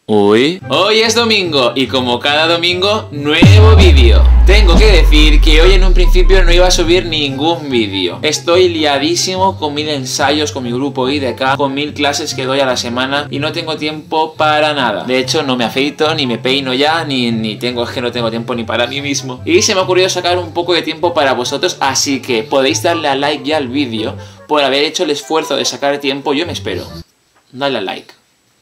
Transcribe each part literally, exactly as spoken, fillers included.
Uy, hoy es domingo y como cada domingo, nuevo vídeo. Tengo que decir que hoy en un principio no iba a subir ningún vídeo. Estoy liadísimo con mil ensayos, con mi grupo I D K, con mil clases que doy a la semana y no tengo tiempo para nada. De hecho, no me afeito, ni me peino ya, ni, ni tengo, es que no tengo tiempo ni para mí mismo. Y se me ha ocurrido sacar un poco de tiempo para vosotros, así que podéis darle a like ya al vídeo por haber hecho el esfuerzo de sacar tiempo. Yo me espero. Dale a like.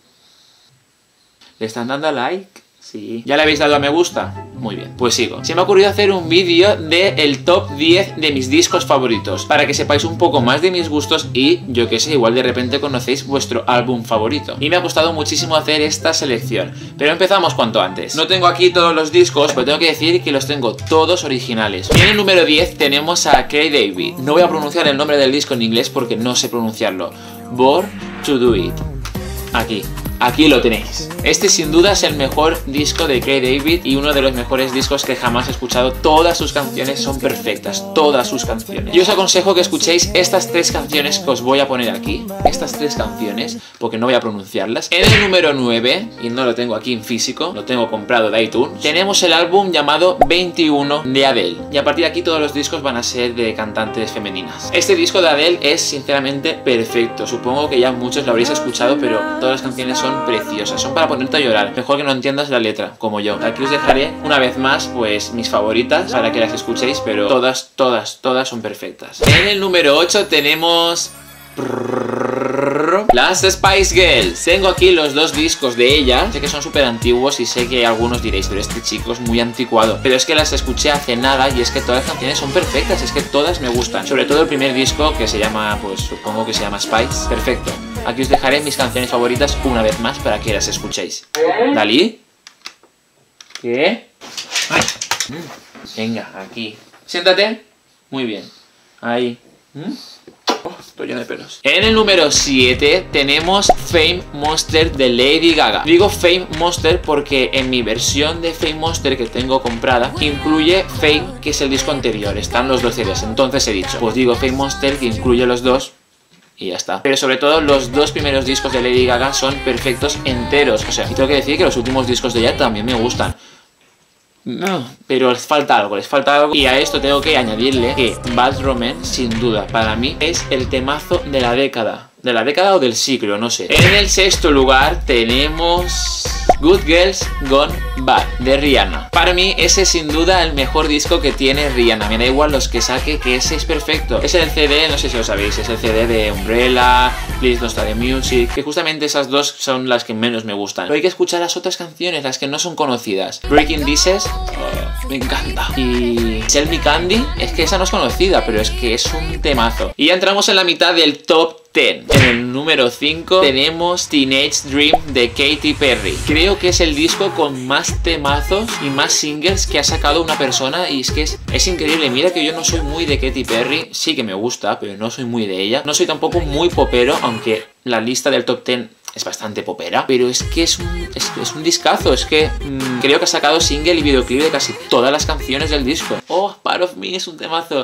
¿Le están dando a like? Sí. ¿Ya le habéis dado a me gusta? Muy bien, pues sigo. Se me ha ocurrido hacer un vídeo del top diez de mis discos favoritos, para que sepáis un poco más de mis gustos y, yo que sé, igual de repente conocéis vuestro álbum favorito. Y me ha costado muchísimo hacer esta selección, pero empezamos cuanto antes. No tengo aquí todos los discos, pero tengo que decir que los tengo todos originales. En el número diez tenemos a Craig David. No voy a pronunciar el nombre del disco en inglés porque no sé pronunciarlo. Born to Do It. Aquí. Aquí lo tenéis. Este sin duda es el mejor disco de Craig David y uno de los mejores discos que jamás he escuchado. Todas sus canciones son perfectas, todas sus canciones. Yo os aconsejo que escuchéis estas tres canciones que os voy a poner aquí. Estas tres canciones, porque no voy a pronunciarlas. En el número nueve, y no lo tengo aquí en físico, lo tengo comprado de iTunes, tenemos el álbum llamado veintiuno de Adele. Y a partir de aquí todos los discos van a ser de cantantes femeninas. Este disco de Adele es sinceramente perfecto. Supongo que ya muchos lo habréis escuchado, pero todas las canciones son preciosas, son para ponerte a llorar. Mejor que no entiendas la letra, como yo. Aquí os dejaré una vez más pues mis favoritas para que las escuchéis, pero todas, todas, todas son perfectas. En el número ocho tenemos las Spice Girls. Tengo aquí los dos discos de ellas. Sé que son súper antiguos y sé que algunos diréis, pero este chico es muy anticuado. Pero es que las escuché hace nada y es que todas las canciones son perfectas. Es que todas me gustan. Sobre todo el primer disco que se llama, pues supongo que se llama Spice. Perfecto. Aquí os dejaré mis canciones favoritas una vez más para que las escuchéis. ¿Dalí? ¿Qué? Ay. Venga, aquí. Siéntate. Muy bien. Ahí. ¿Mm? Oh, estoy lleno de pelos. En el número siete tenemos Fame Monster de Lady Gaga. Digo Fame Monster porque en mi versión de Fame Monster que tengo comprada incluye Fame, que es el disco anterior. Están los dos C Ds. Entonces he dicho, pues digo Fame Monster que incluye los dos y ya está. Pero sobre todo los dos primeros discos de Lady Gaga son perfectos enteros. O sea, y tengo que decir que los últimos discos de ella también me gustan. No, pero les falta algo, les falta algo. Y a esto tengo que añadirle que Bad Romance, sin duda, para mí es el temazo de la década. De la década o del siglo, no sé. En el sexto lugar tenemos Good Girls Gone Bad de Rihanna. Para mí ese es sin duda el mejor disco que tiene Rihanna. Me da igual los que saque, que ese es perfecto. Es el C D, no sé si lo sabéis, es el C D de Umbrella, Please Don't Start the Music, que justamente esas dos son las que menos me gustan. Pero hay que escuchar las otras canciones, las que no son conocidas. Breaking Dishes, oh, me encanta. Y Sell Me Candy, es que esa no es conocida, pero es que es un temazo. Y ya entramos en la mitad del top diez. En el número cinco tenemos Teenage Dream de Katy Perry. Creo que es el disco con más temazos y más singles que ha sacado una persona y es que es, es increíble. Mira que yo no soy muy de Katy Perry, sí que me gusta, pero no soy muy de ella. No soy tampoco muy popero, aunque la lista del top diez es bastante popera, pero es que es un, es, es un discazo. Es que mmm, creo que ha sacado single y videoclip de casi todas las canciones del disco. Oh, Part of Me es un temazo.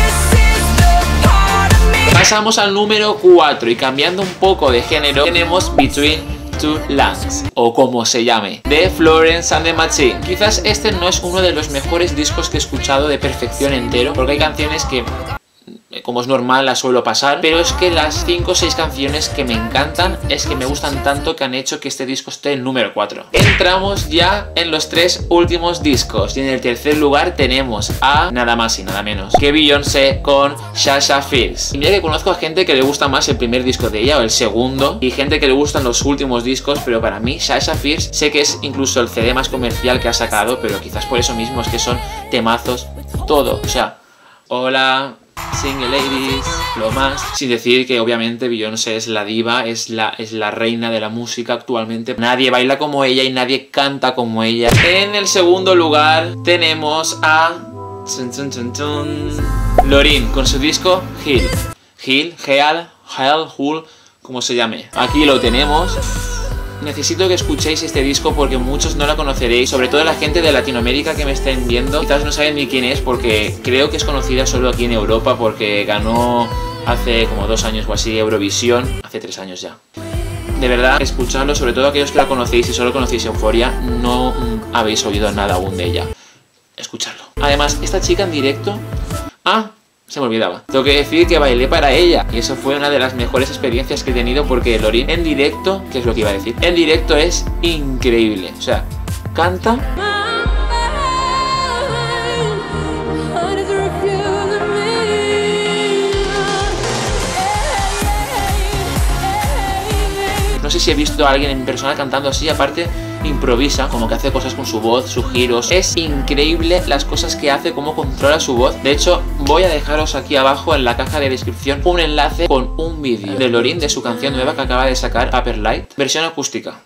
Pasamos al número cuatro y cambiando un poco de género tenemos Between Two Lands, o como se llame, de Florence and the Machine. Quizás este no es uno de los mejores discos que he escuchado de perfección entero, porque hay canciones que, como es normal, las suelo pasar, pero es que las cinco o seis canciones que me encantan es que me gustan tanto que han hecho que este disco esté en número cuatro. Entramos ya en los tres últimos discos y en el tercer lugar tenemos a nada más y nada menos que Beyoncé con Sasha Fierce. Y mira que conozco a gente que le gusta más el primer disco de ella o el segundo y gente que le gustan los últimos discos, pero para mí Sasha Fierce sé que es incluso el C D más comercial que ha sacado, pero quizás por eso mismo es que son temazos todo. O sea, hola Single Ladies, lo más. Sin decir que obviamente Beyoncé es la diva, es la, es la reina de la música actualmente. Nadie baila como ella y nadie canta como ella. En el segundo lugar tenemos a chun, chun, chun, chun, Loreen con su disco Heal. Heal, Heal, Heal, Hull, como se llame. Aquí lo tenemos. Necesito que escuchéis este disco porque muchos no la conoceréis, sobre todo la gente de Latinoamérica que me estén viendo. Quizás no saben ni quién es porque creo que es conocida solo aquí en Europa porque ganó hace como dos años o así Eurovisión, hace tres años ya. de verdad, escuchadlo, sobre todo aquellos que la conocéis y solo conocéis Euphoria, no mm, habéis oído nada aún de ella. Escuchadlo. Además, esta chica en directo... Ah, se me olvidaba. Tengo que decir que bailé para ella. Y eso fue una de las mejores experiencias que he tenido porque Lorin en directo, ¿qué es lo que iba a decir? En directo es increíble. O sea, canta... No sé si he visto a alguien en persona cantando así, aparte improvisa, como que hace cosas con su voz, sus giros. Es increíble las cosas que hace, cómo controla su voz. De hecho, voy a dejaros aquí abajo en la caja de descripción un enlace con un vídeo de Lorin de su canción nueva que acaba de sacar, Upper Light, versión acústica.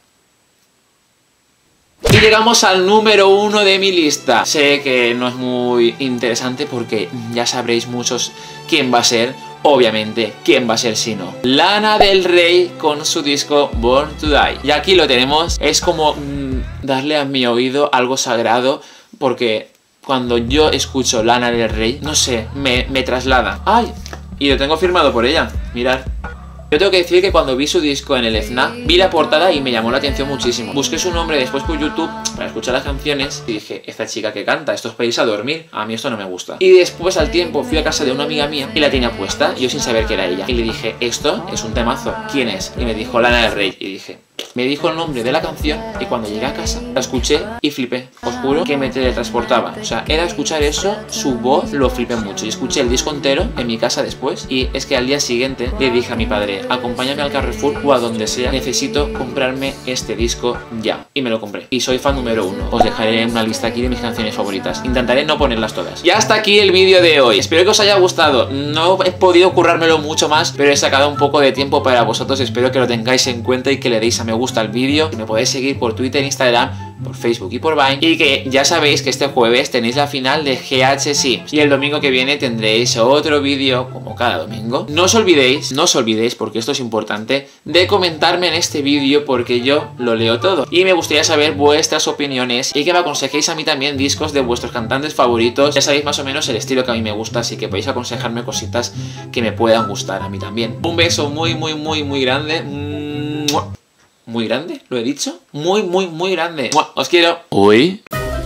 Y llegamos al número uno de mi lista. Sé que no es muy interesante porque ya sabréis muchos quién va a ser. Obviamente, ¿quién va a ser si no? Lana del Rey con su disco Born to Die. Y aquí lo tenemos. Es como mmm, darle a mi oído algo sagrado, porque cuando yo escucho Lana del Rey, no sé, me, me traslada. ¡Ay! Y lo tengo firmado por ella. Mirad. Yo tengo que decir que cuando vi su disco en el F N A C, vi la portada y me llamó la atención muchísimo. Busqué su nombre después por YouTube para escuchar las canciones y dije, esta chica que canta, esto es para irse a dormir, a mí esto no me gusta. Y después al tiempo fui a casa de una amiga mía y la tenía puesta, yo sin saber que era ella. Y le dije, esto es un temazo, ¿quién es? Y me dijo Lana del Rey. Y dije, me dijo el nombre de la canción y cuando llegué a casa la escuché y flipé. Os juro que me teletransportaba. O sea, era escuchar eso, su voz, lo flipé mucho. Y escuché el disco entero en mi casa después y es que al día siguiente le dije a mi padre, acompáñame al Carrefour o a donde sea, necesito comprarme este disco ya. Y me lo compré. Y soy fan número uno. Os dejaré una lista aquí de mis canciones favoritas. Intentaré no ponerlas todas. Y hasta aquí el vídeo de hoy. Espero que os haya gustado. No he podido currármelo mucho más, pero he sacado un poco de tiempo para vosotros. Espero que lo tengáis en cuenta y que le deis a me gusta al vídeo. Me podéis seguir por Twitter, Instagram, por Facebook y por Vine. Y que ya sabéis que este jueves tenéis la final de G H Sims. Y el domingo que viene tendréis otro vídeo, como cada domingo. No os olvidéis, no os olvidéis, porque esto es importante, de comentarme en este vídeo, porque yo lo leo todo. Y me gustaría saber vuestras opiniones y que me aconsejéis a mí también discos de vuestros cantantes favoritos. Ya sabéis más o menos el estilo que a mí me gusta, así que podéis aconsejarme cositas que me puedan gustar a mí también. Un beso muy, muy, muy, muy grande. Muy grande, ¿lo he dicho? Muy, muy, muy grande. Os quiero. Uy.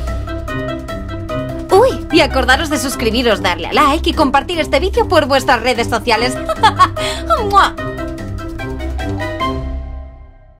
Uy, y acordaros de suscribiros, darle a like y compartir este vídeo por vuestras redes sociales.